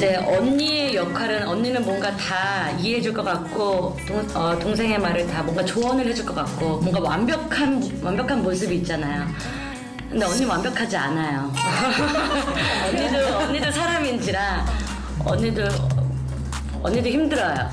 이제 언니의 역할은 언니는 뭔가 다 이해해줄 것 같고 동생의 말을 다 뭔가 조언을 해줄 것 같고 뭔가 완벽한 모습이 있잖아요. 근데 언니 완벽하지 않아요. 언니도 사람인지라 언니도 힘들어요.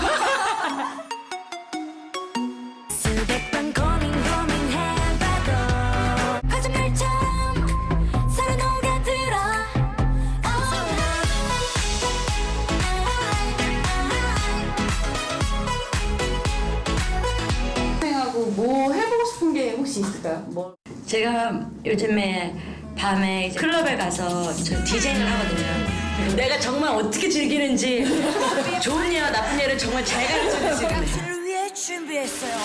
뭐 해보고 싶은 게 혹시 있을까요? 뭐? 제가 요즘에 밤에 이제 클럽에 가서 저 디제잉을 하거든요. 내가 정말 어떻게 즐기는지 좋은 예와 나쁜 예를 정말 잘 가르쳐줄 수 있는. 준비했어요.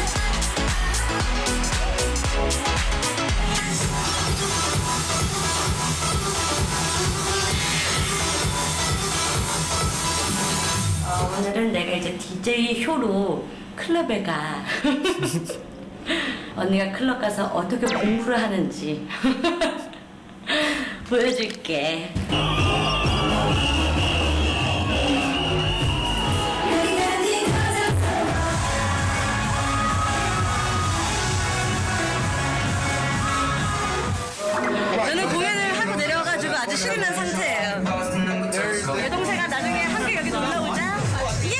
오늘은 내가 이제 DJ 효로 클럽에 가. 언니가 클럽 가서 어떻게 공부를 하는지 보여줄게. 저는 공연을 하고 내려와가지고 아주 신이 난 상태예요. 내 동생아 나중에 함께 여기 놀러 오자. 예!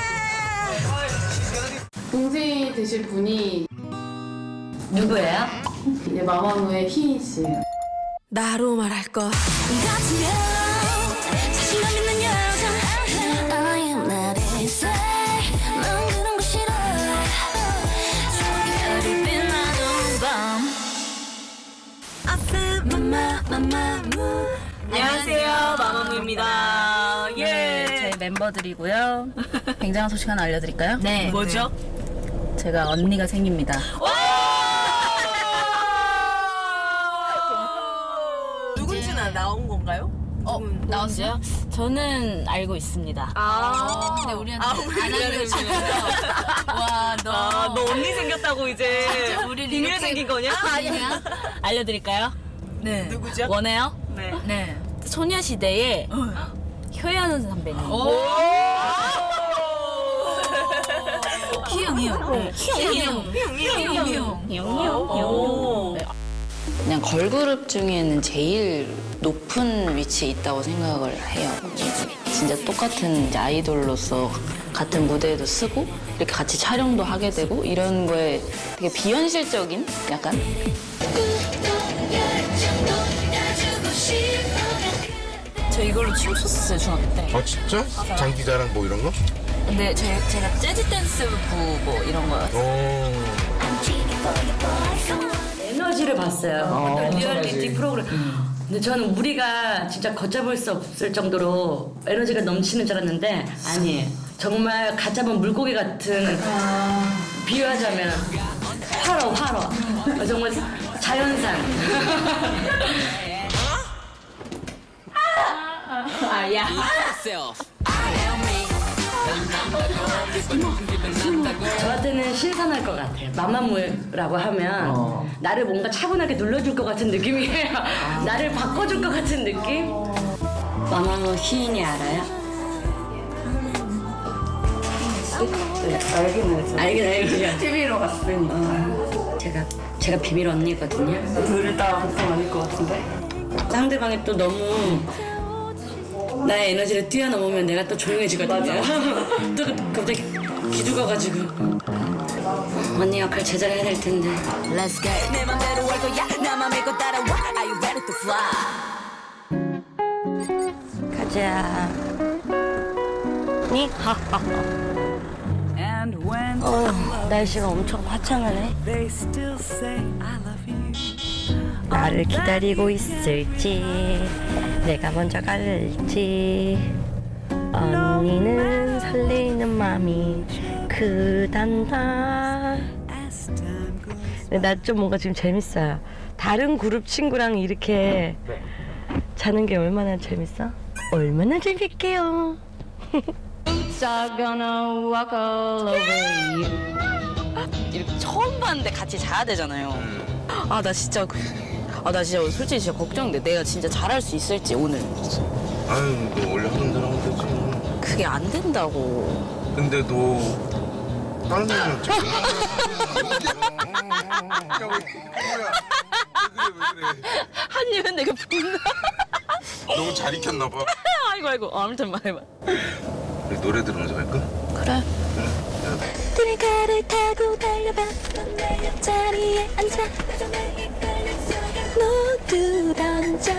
동생이 되실 분이 누구예요? 이제 마마무의 희인 씨예요. 나로 말할 것 같으면 자신감 있는 여자 I am not insane 넌 그런 거 싫어 저기 빛나는 밤 I feel 마마무 안녕하세요, 마마무입니다. 예. 저희 멤버들이고요. 굉장한 소식 하나 알려드릴까요? 네. 뭐죠? 제가 언니가 생깁니다. 누군지는 나온 건가요? 나왔어요? 저는 알고 있습니다. 근데 우리한테 안 알려주면서 와, 너 언니 생겼다고 이제 비밀 생긴 거냐? 아니야? 알려드릴까요? 네. 누구죠? 원해요? 네. 네. 소녀시대의 효연 선배님. 그냥 걸그룹 중에는 제일 높은 위치에 있다고 생각을 해요. 진짜 똑같은 이제 아이돌로서 같은 무대에도 쓰고 이렇게 같이 촬영도 하게 되고 이런 거에 되게 비현실적인 약간 저 이걸로 춤췄었어요 중학교 때. 아 진짜? 장기자랑 뭐 이런 거? 근데 제가 재즈 댄스부 뭐 이런 거였어요. 에너지를 봤어요. 어떤 리얼리티 프로그램. 근데 저는 우리가 진짜 걷잡을 수 없을 정도로 에너지가 넘치는 줄 알았는데 아니에요. 정말 갓 잡은 물고기 같은 비유하자면 활어. 정말 자연산. 야. 저한테는 신선할 것 같아요. 마마무라고 하면 나를 뭔가 차분하게 눌러줄 것 같은 느낌이에요. 나를 바꿔줄 것 같은 느낌? 마마무 희인이 알아요? 네, 알긴 알죠. TV로 갔으니까. 제가 비밀 언니거든요. 둘 다 보통 아닐 것 같은데? 상대방이 또 너무 나의 에너지를 뛰어넘으면 내가 또 조용해지거든요. 또 갑자기 기죽어가지고 언니 역할 제대로 해야 될 텐데. Let's go 내 맘대로 할 거야 나만 믿고 따라와 Are you ready to fly 가자. 니? 날씨가 엄청 화창하네. 나를 기다리고 있을지 내가 먼저 갈지 언니는 설레이는 맘이 크단다. 나 좀 뭔가 지금 재밌어요. 다른 그룹 친구랑 이렇게 자는 게 얼마나 재밌어? 얼마나 재밌게요. gonna walk all over you. 이렇게 처음 봤는데 같이 자야 되잖아요. 나 진짜 솔직히 진짜 걱정돼. 내가 진짜 잘할 수 있을지 오늘. 아유, 너 원래 하던 대로 하면 되지. 그게 안 된다고. 근데 너 다른 사람이랑 찍어. 야, 왜 그래? 한 입은 내가 분나. 너무 잘 익혔나 봐. 아이고. 아무튼 말해봐. 우리 노래 들으면서 갈까? 그래. 트레카를 타고 달려봤던 내 옆자리에 앉아 모두 던져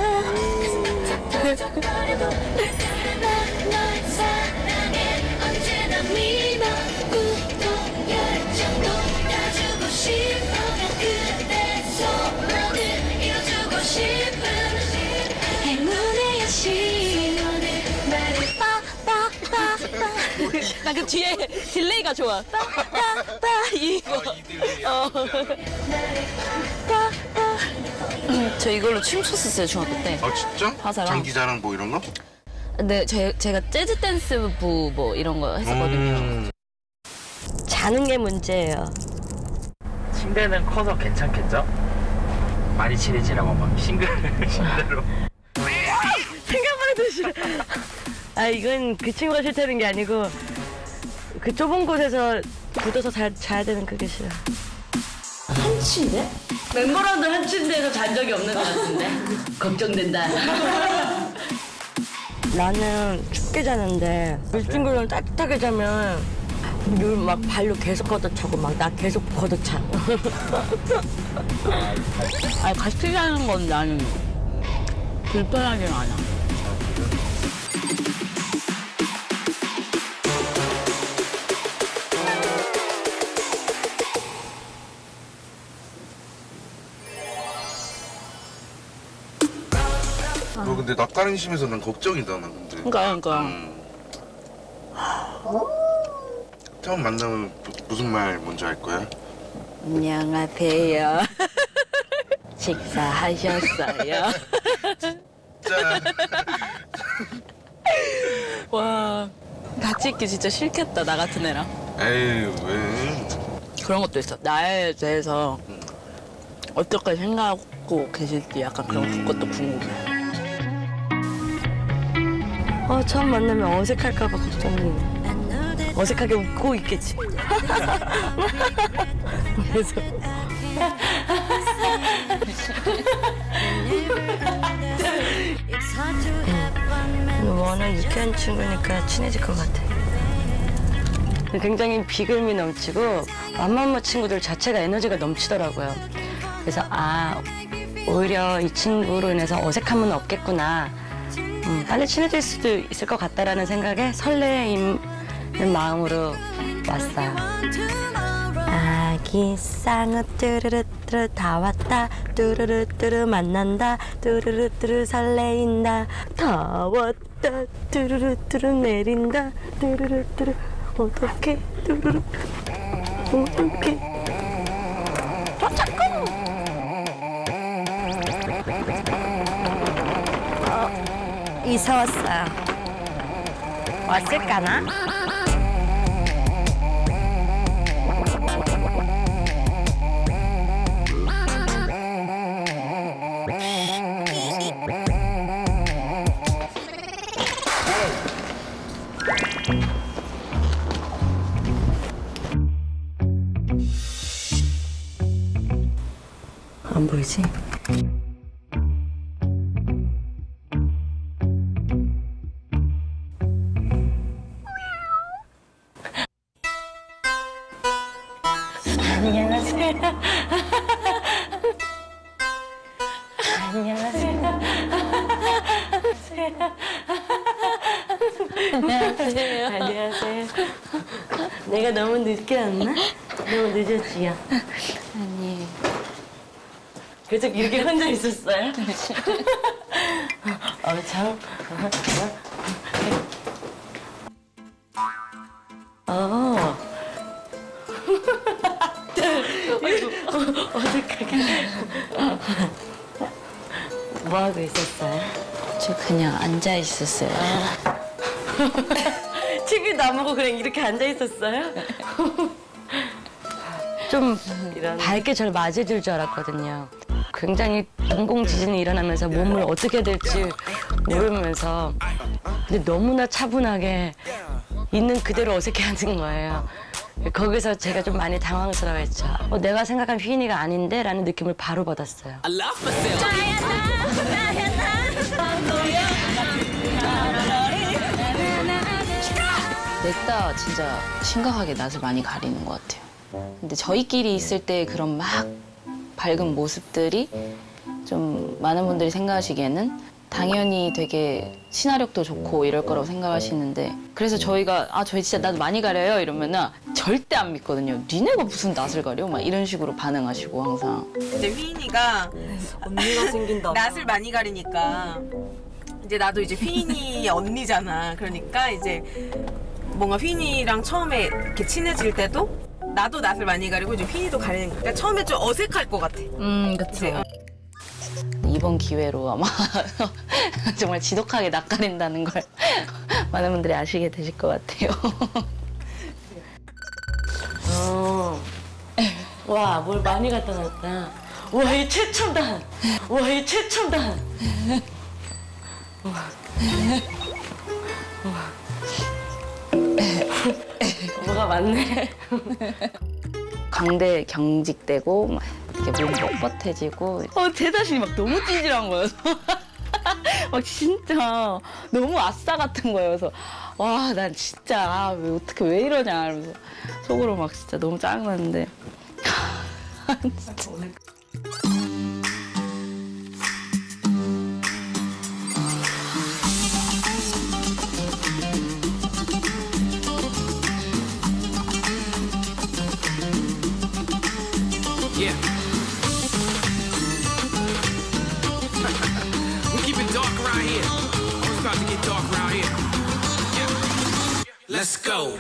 널 사랑해 언제나 믿어도 열정도 가지고 싶어 그대 소원을 이뤄주고 싶은 행운의 여신을 나를 빠빠빠빠 나 그 뒤에 딜레이가 좋아. 빠빠빠 이거. 이 딜레이야. 저 이걸로 춤췄었어요 중학교 때. 아, 진짜? 화사랑. 장기자랑 뭐 이런 거? 근데 제가 재즈 댄스부 뭐 이런 거 했었거든요. 자는 게 문제예요. 침대는 커서 괜찮겠죠? 많이 친해지라고 막 싱글로. 생각만 해도 싫어. 아 이건 그 친구가 싫다는 게 아니고 그 좁은 곳에서 굳어서 자야 되는 그게 싫어. 한 침대? 멤버랑도 한 침대에서 잔 적이 없는 것 같은데. 걱정된다. 나는 춥게 자는데 이 친구는 따뜻하게 자면 막 발로 계속 걷어차고 막 나 계속 걷어차. 아니 같이 자는 건 나는 불편하지는 않아. 너 근데 낯가림 심해서 난 걱정이다, 나 근데. 그러니까. 처음 만나면 무슨 말 먼저 할 거야? 안녕하세요. 식사하셨어요? 짠. 와, 같이 있기 진짜 싫겠다, 나 같은 애랑. 에이, 왜? 그런 것도 있어. 나에 대해서 어떻게 생각하고 계실지 약간 그런 것도 궁금해. 처음 만나면 어색할까봐 걱정이. 어색하게 웃고 있겠지. 그래서 너는 유쾌한 친구니까 친해질 것 같아. 굉장히 비글미 넘치고 맘마마 친구들 자체가 에너지가 넘치더라고요. 그래서 오히려 이 친구로 인해서 어색함은 없겠구나. 빨리 친해질 수도 있을 것 같다라는 생각에 설레이는 마음으로 왔어요. 아기 쌍어 뚜루루뚜루 다 왔다 뚜루루뚜루 만난다 뚜루루뚜루 설레인다 다 왔다 뚜루루뚜루 내린다 뚜루루뚜루 어떡해 뚜루루 어떡해 이사 왔어요. 왔을까나? 안 보이지? 안녕하세요. 안녕하세요. 안녕하세요. 안녕하세요. 내가 너무 늦게 왔나? 너무 늦었지요? 아니. 계속 이렇게 혼자 있었어요? 참. 어색하게. 뭐 하고 있었어요? 저 그냥 앉아 있었어요. 책을 안 보고 그냥 이렇게 앉아 있었어요? 좀 밝게 저를 맞이해줄 줄 알았거든요. 굉장히 동공 지진이 일어나면서 몸을 어떻게 해야 될지 모르면서 근데 너무나 차분하게 있는 그대로 어색해하는 거예요. 거기서 제가 좀 많이 당황스러워했죠. 내가 생각한 휘인이가 아닌데? 라는 느낌을 바로 받았어요. 냈다 진짜 심각하게 낯을 많이 가리는 것 같아요. 근데 저희끼리 있을 때 그런 막 밝은 모습들이 좀 많은 분들이 생각하시기에는 당연히 되게 친화력도 좋고 이럴 거라고 생각하시는데 그래서 저희가 저희 진짜 낯 많이 가려요 이러면은 절대 안 믿거든요. 니네가 무슨 낯을 가려? 막 이런 식으로 반응하시고 항상. 이제 휘인이가 언니가 생긴다. 낯을 많이 가리니까 이제 나도 이제 휘인이 언니잖아. 그러니까 이제 뭔가 휘인이랑 처음에 이렇게 친해질 때도 나도 낯을 많이 가리고 이제 휘인이도 가리는 거니까 그러니까 처음에 좀 어색할 것 같아. 그쵸. 이번 기회로 아마 정말 지독하게 낯가린다는 걸 많은 분들이 아시게 되실 것 같아요. 와, 뭘 많이 갖다 놨다. 와, 이 최첨단. 와, 이 최첨단. 뭐가 많네. 광대 경직되고 막 이렇게 몸 뻣뻣해지고 대다시 막 너무 찌질한 거여서 막 진짜 너무 아싸 같은 거예요. 그래서 와, 난 진짜 어떻게 왜 이러냐 이러면서 속으로 막 진짜 너무 짜증났는데 진짜. Yeah. We keep it dark around here. It's about to get dark around here. Yeah. Let's go.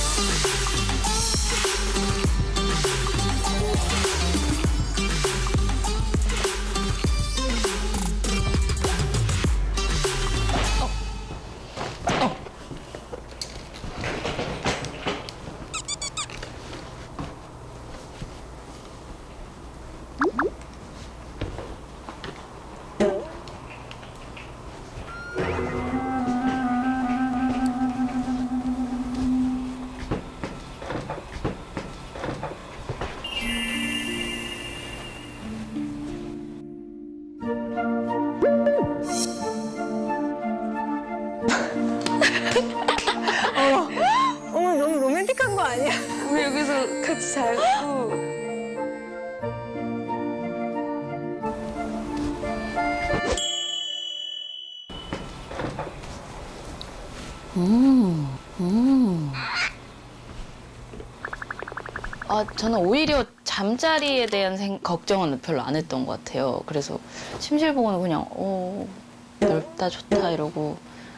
어머 너무 로맨틱한 거 아니야? 우리 여기서 같이 자고. 저는 오히려 잠자리에 대한 걱정은 별로 안 했던 것 같아요. 그래서 침실 보고는 그냥 넓다 좋다 이러고.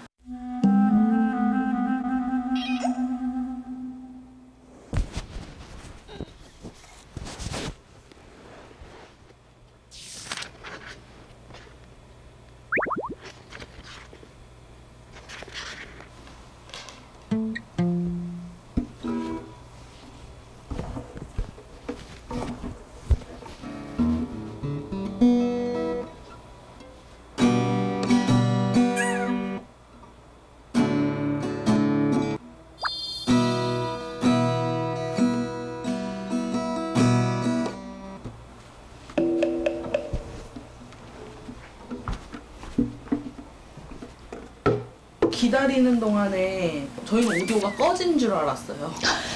기다리는 동안에 저희는 오디오가 꺼진 줄 알았어요.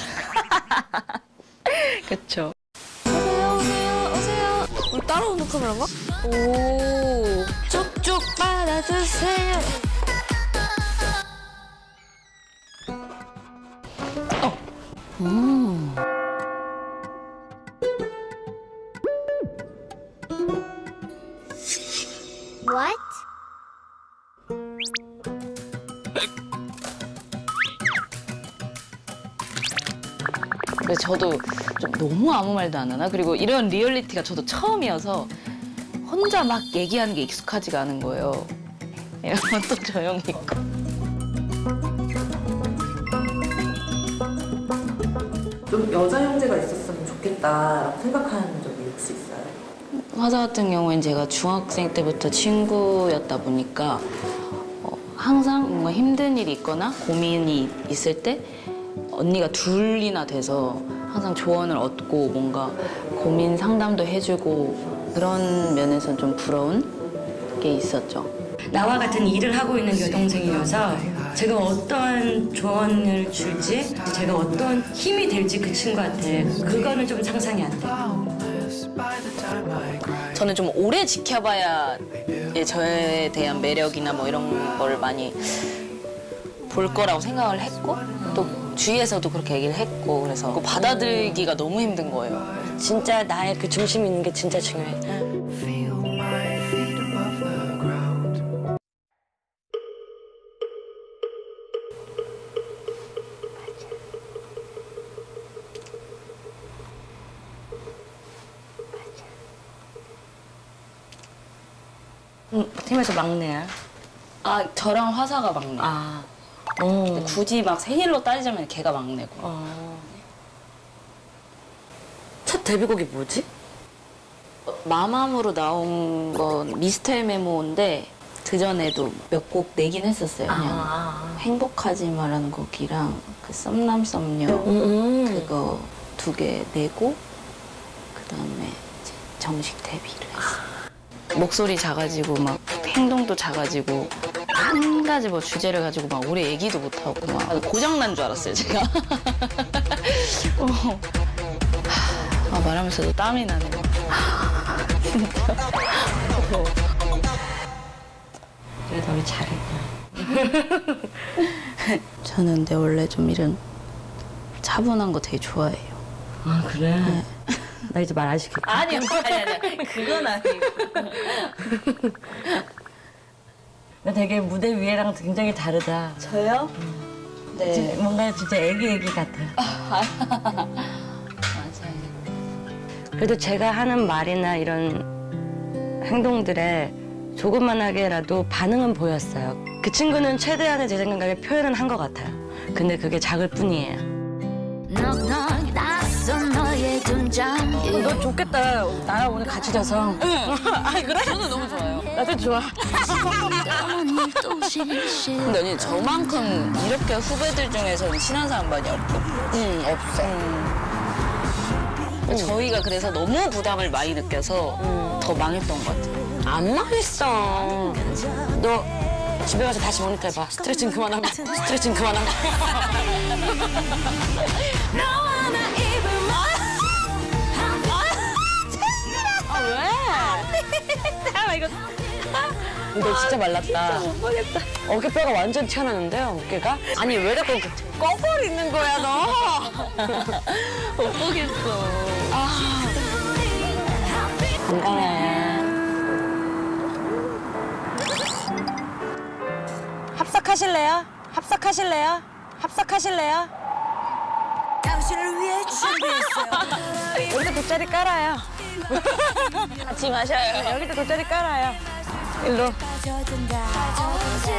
그쵸. 오세요. 우리 따라오는 카메라인가? 오. 쭉쭉 받아주세요. What? 그래서 저도 좀 너무 아무 말도 안 하나? 그리고 이런 리얼리티가 저도 처음이어서 혼자 막 얘기하는 게 익숙하지가 않은 거예요. 이러면 또 조용히 있고. 좀 여자 형제가 있었으면 좋겠다라고 생각하는 적이 혹시 있어요? 화사 같은 경우엔 제가 중학생 때부터 친구였다 보니까 항상 뭔가 힘든 일이 있거나 고민이 있을 때 언니가 둘이나 돼서 항상 조언을 얻고 뭔가 고민 상담도 해주고 그런 면에서 좀 부러운 게 있었죠. 나와 같은 일을 하고 있는 여동생이어서 제가 어떤 조언을 줄지, 제가 어떤 힘이 될지 그 친구한테 그거는 좀 상상이 안 돼요. 저는 좀 오래 지켜봐야 저에 대한 매력이나 뭐 이런 걸 많이 볼 거라고 생각을 했고 또 주위에서도 그렇게 얘기를 했고 그래서 그거 받아들이기가 너무 힘든 거예요. 진짜 나의 그 중심 있는 게 진짜 중요해. 팀에서 막내야? 아 저랑 화사가 막내. 아. 근데 굳이 막 생일로 따지자면 걔가 막내고. 첫 데뷔곡이 뭐지? 마맘으로 나온 건 미스터의 메모인데 그전에도 몇 곡 내긴 했었어요. 그냥 행복하지 마라는 곡이랑 그 썸남 썸녀 그거 2개 내고 그다음에 이제 정식 데뷔를 했어요. 목소리 작아지고 막 행동도 작아지고 한 가지 뭐 주제를 가지고 막 오래 얘기도 못하고 막 고장난 줄 알았어요 제가. 말하면서도 땀이 나네. 진짜. 그래도 우리 잘해. 저는 근데 원래 좀 이런 차분한 거 되게 좋아해요. 아 그래? 네. 나 이제 말 안 시킬게. 아니요. 그건 아니고. 나 되게 무대 위에랑 굉장히 다르다. 저요? 네. 뭔가 진짜 애기 같아. 맞아요. 그래도 제가 하는 말이나 이런 행동들에 조그만하게라도 반응은 보였어요. 그 친구는 최대한의 제 생각에 표현은 한 것 같아요. 근데 그게 작을 뿐이에요. 너 좋겠다. 나랑 오늘 같이 자서. 응. 아 그래? 저는 너무 좋아요. 나도 좋아. 근데 언니 저만큼 이렇게 후배들 중에서는 친한 사람 많이 없고. 응, 없어. 저희가 그래서 너무 부담을 많이 느껴서 더 망했던 것 같아요. 안 망했어. 너 집에 가서 다시 모니터 해봐. 스트레칭 그만하고. 스트레칭 그만하고. 아 왜? 아 이거. 너 진짜 말랐다. 못 보겠다. 어깨뼈가 완전 튀어나왔는데 어깨가? 아니 왜 자꾸 꺼버리는 거야 너? 못 보겠어. 건강해. 합석하실래요? 합석하실래요? 합석하실래요? 당신을 위해 준비했어요. 여기도 돗자리 깔아요. 같이 마셔요. 여기도 돗자리 깔아요. 일로.